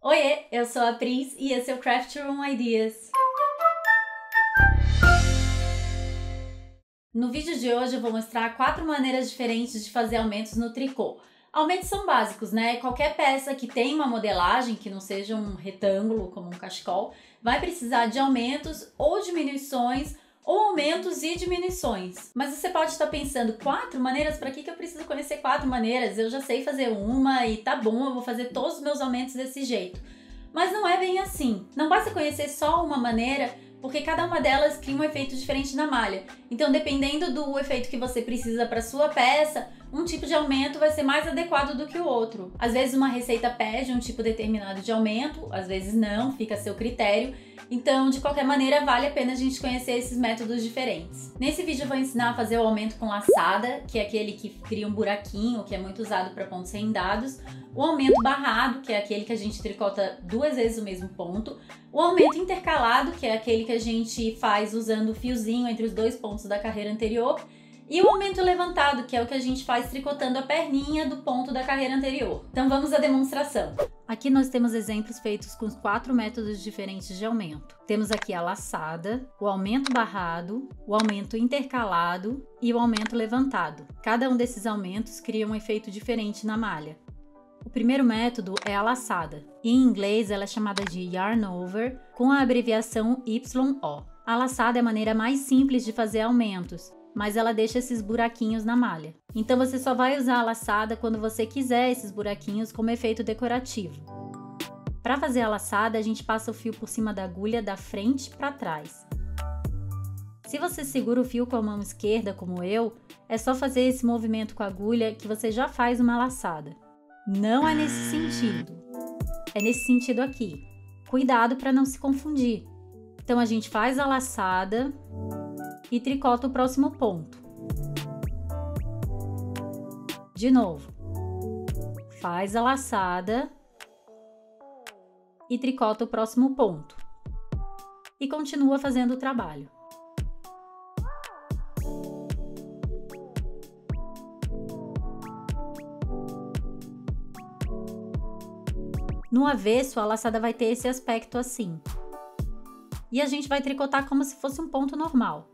Oiê, eu sou a Pris e esse é o Craft Room Ideas. No vídeo de hoje eu vou mostrar 4 maneiras diferentes de fazer aumentos no tricô. Aumentos são básicos, né? Qualquer peça que tenha uma modelagem, que não seja um retângulo como um cachecol, vai precisar de aumentos ou diminuições, ou aumentos e diminuições. Mas você pode estar pensando, 4 maneiras? Para que eu preciso conhecer 4 maneiras? Eu já sei fazer uma e tá bom, eu vou fazer todos os meus aumentos desse jeito. Mas não é bem assim. Não basta conhecer só uma maneira, porque cada uma delas cria um efeito diferente na malha. Então, dependendo do efeito que você precisa para sua peça, um tipo de aumento vai ser mais adequado do que o outro. Às vezes uma receita pede um tipo determinado de aumento, às vezes não, fica a seu critério. Então, de qualquer maneira, vale a pena a gente conhecer esses métodos diferentes. Nesse vídeo eu vou ensinar a fazer o aumento com laçada, que é aquele que cria um buraquinho, que é muito usado para pontos rendados. O aumento barrado, que é aquele que a gente tricota 2 vezes o mesmo ponto. O aumento intercalado, que é aquele que a gente faz usando o fiozinho entre os 2 pontos da carreira anterior. E o aumento levantado, que é o que a gente faz tricotando a perninha do ponto da carreira anterior. Então vamos à demonstração. Aqui nós temos exemplos feitos com os 4 métodos diferentes de aumento. Temos aqui a laçada, o aumento barrado, o aumento intercalado e o aumento levantado. Cada um desses aumentos cria um efeito diferente na malha. O primeiro método é a laçada. Em inglês ela é chamada de yarn over, com a abreviação YO. A laçada é a maneira mais simples de fazer aumentos, mas ela deixa esses buraquinhos na malha. Então você só vai usar a laçada quando você quiser esses buraquinhos como efeito decorativo. Para fazer a laçada, a gente passa o fio por cima da agulha da frente para trás. Se você segura o fio com a mão esquerda, como eu, é só fazer esse movimento com a agulha que você já faz uma laçada. Não é nesse sentido, é nesse sentido aqui. Cuidado para não se confundir. Então a gente faz a laçada e tricota o próximo ponto. De novo, faz a laçada e tricota o próximo ponto. E continua fazendo o trabalho. No avesso, a laçada vai ter esse aspecto assim. E a gente vai tricotar como se fosse um ponto normal.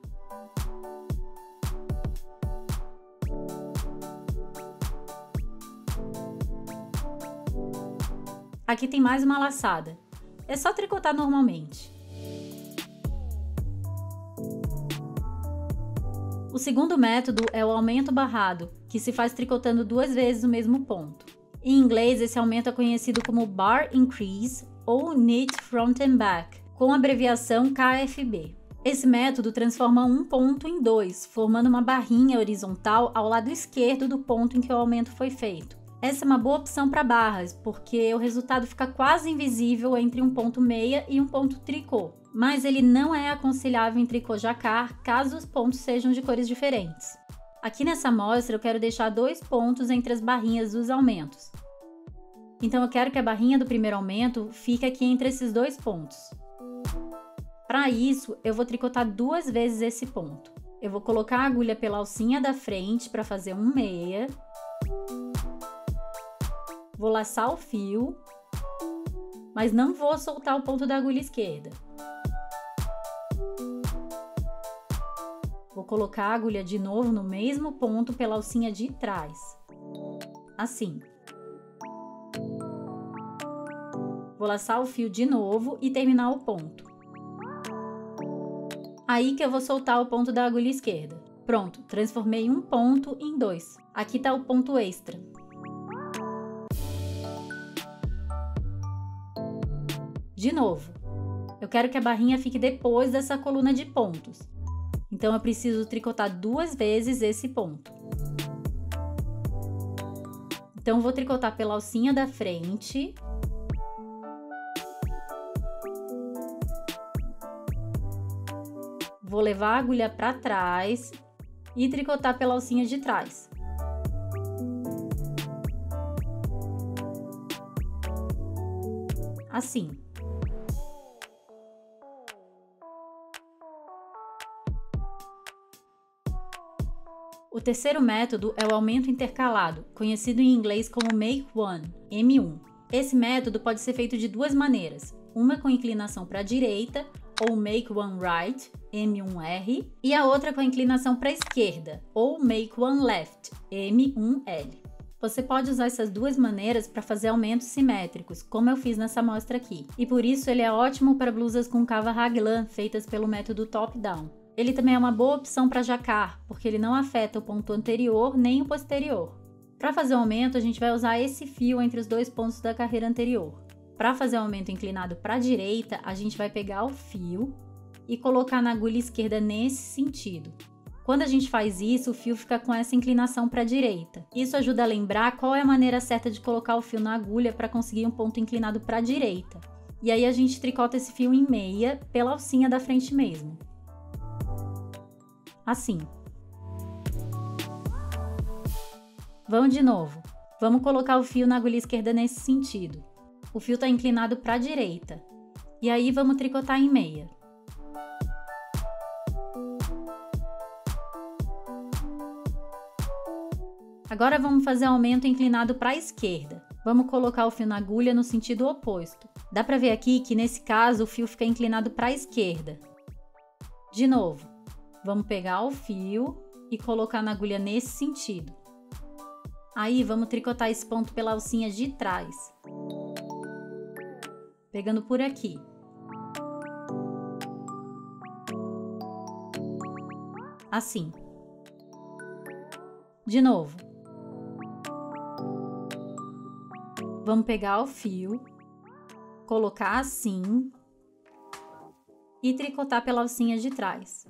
Aqui tem mais uma laçada. É só tricotar normalmente. O segundo método é o aumento barrado, que se faz tricotando 2 vezes o mesmo ponto. Em inglês, esse aumento é conhecido como Bar Increase ou Knit Front and Back, com a abreviação KFB. Esse método transforma um ponto em 2, formando uma barrinha horizontal ao lado esquerdo do ponto em que o aumento foi feito. Essa é uma boa opção para barras, porque o resultado fica quase invisível entre um ponto meia e um ponto tricô, mas ele não é aconselhável em tricô jacquard caso os pontos sejam de cores diferentes. Aqui nessa amostra eu quero deixar 2 pontos entre as barrinhas dos aumentos. Então eu quero que a barrinha do primeiro aumento fique aqui entre esses 2 pontos. Para isso, eu vou tricotar 2 vezes esse ponto. Eu vou colocar a agulha pela alcinha da frente para fazer um meia. Vou laçar o fio, mas não vou soltar o ponto da agulha esquerda. Vou colocar a agulha de novo no mesmo ponto pela alcinha de trás. Assim. Vou laçar o fio de novo e terminar o ponto. Aí que eu vou soltar o ponto da agulha esquerda. Pronto, transformei um ponto em 2. Aqui está o ponto extra. De novo, eu quero que a barrinha fique depois dessa coluna de pontos. Então eu preciso tricotar 2 vezes esse ponto. Então vou tricotar pela alcinha da frente. Vou levar a agulha para trás e tricotar pela alcinha de trás. Assim. O terceiro método é o aumento intercalado, conhecido em inglês como Make One, M1. Esse método pode ser feito de duas maneiras, uma com inclinação para a direita, ou Make One Right, M1R, e a outra com a inclinação para a esquerda, ou Make One Left, M1L. Você pode usar essas duas maneiras para fazer aumentos simétricos, como eu fiz nessa amostra aqui, e por isso ele é ótimo para blusas com cava raglan feitas pelo método top-down. Ele também é uma boa opção para jacquard, porque ele não afeta o ponto anterior nem o posterior. Para fazer o aumento, a gente vai usar esse fio entre os dois pontos da carreira anterior. Para fazer o aumento inclinado para a direita, a gente vai pegar o fio e colocar na agulha esquerda nesse sentido. Quando a gente faz isso, o fio fica com essa inclinação para a direita. Isso ajuda a lembrar qual é a maneira certa de colocar o fio na agulha para conseguir um ponto inclinado para a direita. E aí a gente tricota esse fio em meia pela alcinha da frente mesmo. Assim. Vamos de novo. Vamos colocar o fio na agulha esquerda nesse sentido. O fio está inclinado para a direita. E aí vamos tricotar em meia. Agora vamos fazer o aumento inclinado para a esquerda. Vamos colocar o fio na agulha no sentido oposto. Dá para ver aqui que nesse caso o fio fica inclinado para a esquerda. De novo, vamos pegar o fio e colocar na agulha nesse sentido. Aí vamos tricotar esse ponto pela alcinha de trás. Pegando por aqui. Assim. De novo. Vamos pegar o fio, colocar assim e tricotar pela alcinha de trás.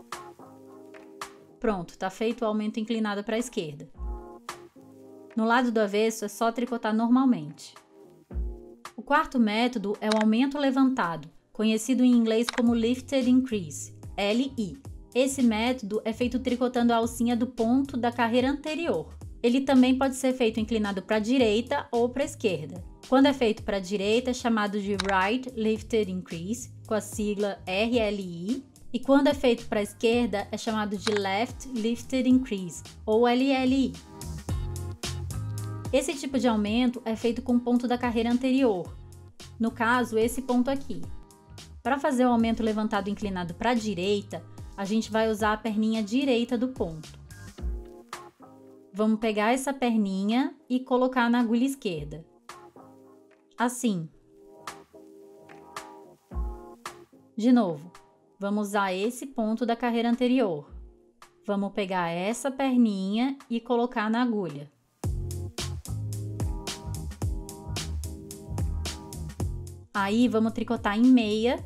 Pronto, tá feito o aumento inclinado para a esquerda. No lado do avesso é só tricotar normalmente. O quarto método é o aumento levantado, conhecido em inglês como Lifted Increase, LI. Esse método é feito tricotando a alcinha do ponto da carreira anterior. Ele também pode ser feito inclinado para a direita ou para a esquerda. Quando é feito para a direita é chamado de Right Lifted Increase, com a sigla RLI, e quando é feito para a esquerda é chamado de Left Lifted Increase, ou LLI. Esse tipo de aumento é feito com o ponto da carreira anterior, no caso, esse ponto aqui. Para fazer o aumento levantado inclinado para a direita, a gente vai usar a perninha direita do ponto. Vamos pegar essa perninha e colocar na agulha esquerda. Assim. De novo, vamos usar esse ponto da carreira anterior. Vamos pegar essa perninha e colocar na agulha. Aí vamos tricotar em meia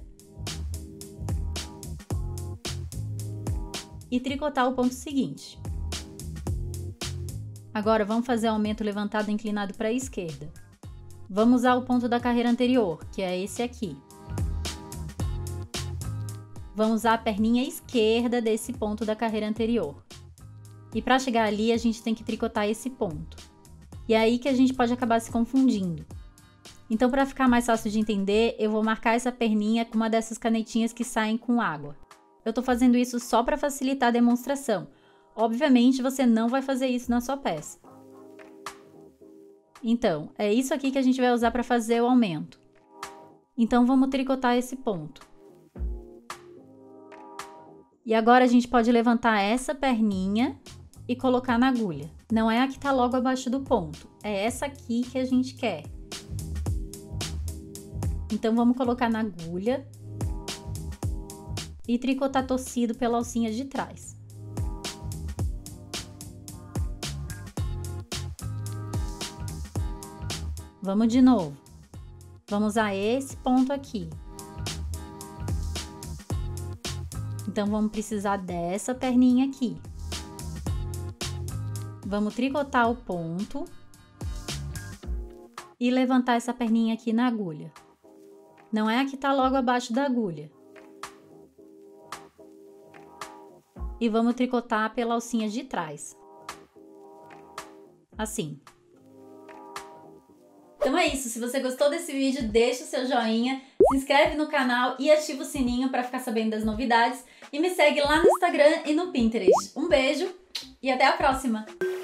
e tricotar o ponto seguinte. Agora vamos fazer o aumento levantado inclinado para a esquerda. Vamos usar o ponto da carreira anterior, que é esse aqui. Vamos usar a perninha esquerda desse ponto da carreira anterior. E para chegar ali a gente tem que tricotar esse ponto. E é aí que a gente pode acabar se confundindo. Então, para ficar mais fácil de entender, eu vou marcar essa perninha com uma dessas canetinhas que saem com água. Eu estou fazendo isso só para facilitar a demonstração. Obviamente, você não vai fazer isso na sua peça. Então, é isso aqui que a gente vai usar para fazer o aumento. Então, vamos tricotar esse ponto. E agora a gente pode levantar essa perninha e colocar na agulha. Não é a que está logo abaixo do ponto, é essa aqui que a gente quer. Então, vamos colocar na agulha e tricotar torcido pela alcinha de trás. Vamos de novo. Vamos usar esse ponto aqui. Então, vamos precisar dessa perninha aqui. Vamos tricotar o ponto e levantar essa perninha aqui na agulha. Não é a que está logo abaixo da agulha. E vamos tricotar pela alcinha de trás. Assim. Então é isso, se você gostou desse vídeo, deixa o seu joinha, se inscreve no canal e ativa o sininho para ficar sabendo das novidades. E me segue lá no Instagram e no Pinterest. Um beijo e até a próxima!